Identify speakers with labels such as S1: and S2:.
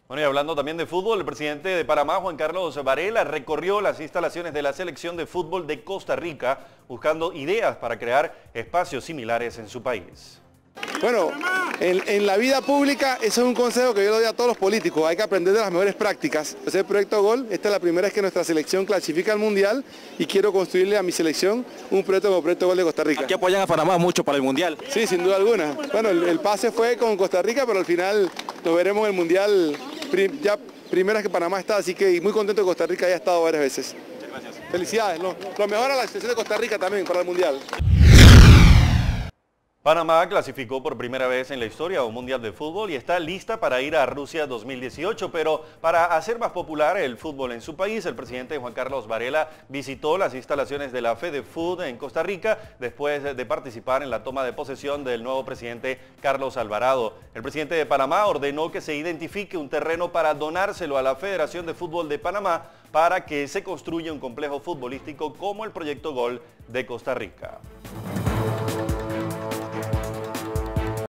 S1: Bueno, y hablando también de fútbol, el presidente de Panamá, Juan Carlos Varela, recorrió las instalaciones de la selección de fútbol de Costa Rica buscando ideas para crear espacios similares en su país.
S2: Bueno, en la vida pública ese es un consejo que yo le doy a todos los políticos, hay que aprender de las mejores prácticas. Este es el proyecto GOL, esta es la primera vez que nuestra selección clasifica al Mundial y quiero construirle a mi selección un proyecto como Proyecto GOL de Costa Rica.
S3: Aquí apoyan a Panamá mucho para el Mundial.
S2: Sí, sin duda alguna. Bueno, el pase fue con Costa Rica, pero al final nos veremos en el Mundial, ya primera que Panamá está, así que muy contento de que Costa Rica haya estado varias veces.
S3: Muchas gracias.
S2: Felicidades, lo mejor a la selección de Costa Rica también para el Mundial.
S1: Panamá clasificó por primera vez en la historia a un mundial de fútbol y está lista para ir a Rusia 2018, pero para hacer más popular el fútbol en su país, el presidente Juan Carlos Varela visitó las instalaciones de la FedeFood en Costa Rica después de participar en la toma de posesión del nuevo presidente Carlos Alvarado. El presidente de Panamá ordenó que se identifique un terreno para donárselo a la Federación de Fútbol de Panamá para que se construya un complejo futbolístico como el Proyecto GOL de Costa Rica.